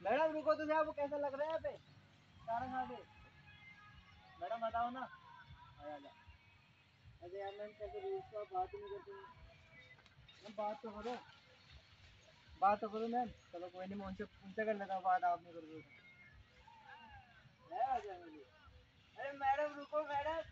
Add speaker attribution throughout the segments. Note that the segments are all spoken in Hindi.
Speaker 1: मैडम रुको तो आपको कैसा लग रहा है यहाँ पे खाना खा के? मैडम बताओ ना। आ जा। अरे यार मैम कैसे रूल्स का बात ही नहीं करती मैम। बात तो करो मैम। चलो कोई नहीं, मैं उनसे उनसे कर लेता हूँ बात, आप नहीं करोगे तो। अरे मैडम रुको मैडम।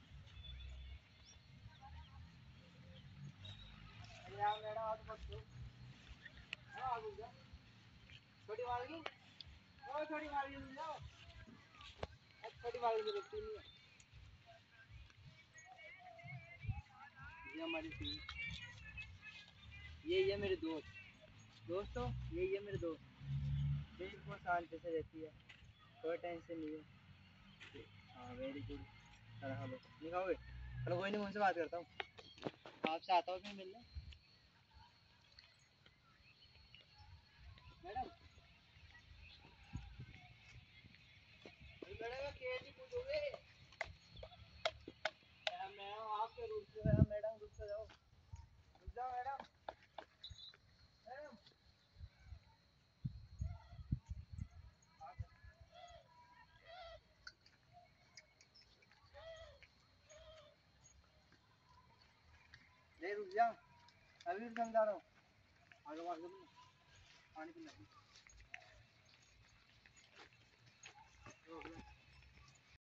Speaker 1: अरे यार मैडम आप मत दो। हाँ आ जाओ। छोटी मालगी, ओ छोटी मालगी मिल जाओ। अब छोटी मालगी तो रुकती नहीं है। ये हमारी टीम, ये मेरे दोस्तों, ये मेरे दोस्त। बिल्कुल शांति से रहती है, कोई टेंशन नहीं है। हाँ वेरी गुड। चलो हेलो नहीं खाओगे? चलो कोई नहीं, मैं उनसे बात करता हूँ, आपसे आता हूँ फिर मिलने। मैडम मैडम केजी पूछोगे? मैडम आपके रूट से है मैडम, रुक तो जाओ, रुक जाओ मैडम। मैडम नहीं रुक जाओ, अभी भी समझा रहा हूँ। आगे आगे पानी पिला।